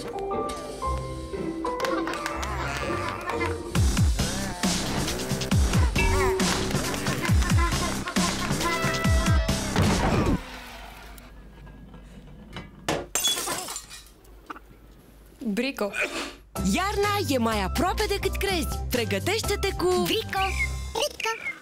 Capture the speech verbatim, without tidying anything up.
Brico. Iarna e mai aproape decât crezi. Pregătește-te cu... Brico! Brico!